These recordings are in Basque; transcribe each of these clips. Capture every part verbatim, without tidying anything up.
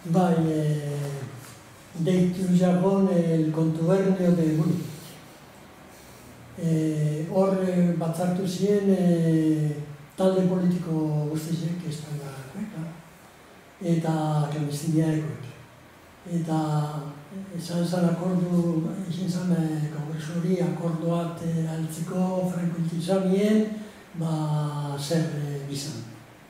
Bai, eh, deitu jagon el contubernio de Múnich. Eh, hor eh, batzartu ziren eh, talde politiko guztiek Espainiakoek, eta klandestiniakoek. Eta izan zen akordu, izan zen eh, kongresu hori akordu bat eh, altzeko Franco Itxamien, ba, zer eh, bizan.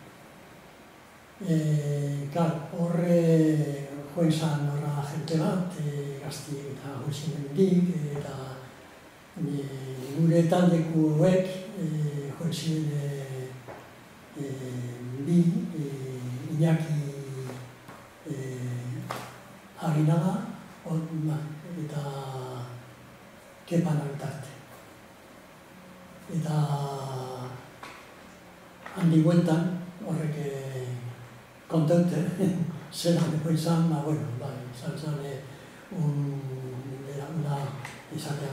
Eh, klar, horre joen zan horra jente bat, eh, gazti eta hoxin emendik, eta eh, gure taldekuek eh, joen ziren eh, eh, bi, eh, Iñaki eh, Aginaga, eta Kepan Altarte. Eta handi guentan, horrek eh, kontaute, zelan eko izan, ba, bueno, bai, izan zen un, una, izatea,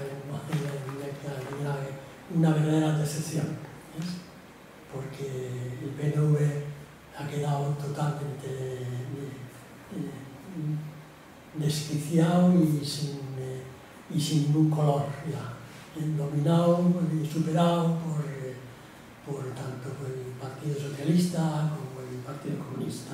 una verdadera decepción, ¿es? Porque el P N V ha quedado totalmente eh, desquiciado y sin, eh, y sin ningún color ya, dominado y superado por, eh, por tanto por el Partido Socialista como el Partido Comunista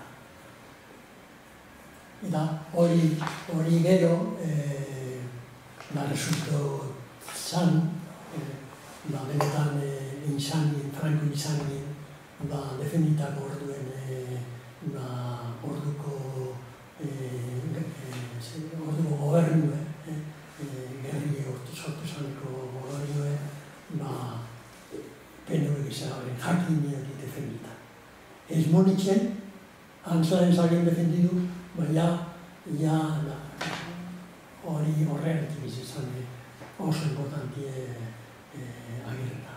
y tal. Eta hori, hori gero, eh, ba, resultó zan, eh, ba, benetan eh, Inxangin, Franco Inxangin, ba, defenditako orduen, eh, ba, orduko eh, eh, orduko gobernue, eh, eh, gerri sortu zaneko gobernue, ba, P N V gizaren jakin hori defendita. Ez Munitzen, antzaren zagin defendidu, baina, ja, hori horregatik izan oso importanti agirrena.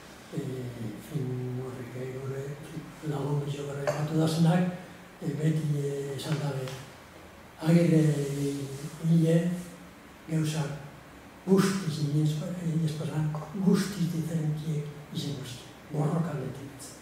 Fin horrek gure lagun bizio gara epatu dazenak, beti esan dabe, agirre hile gauzak guztiz, espazan, guztiz diferentiek izan guzti, borrokan letik.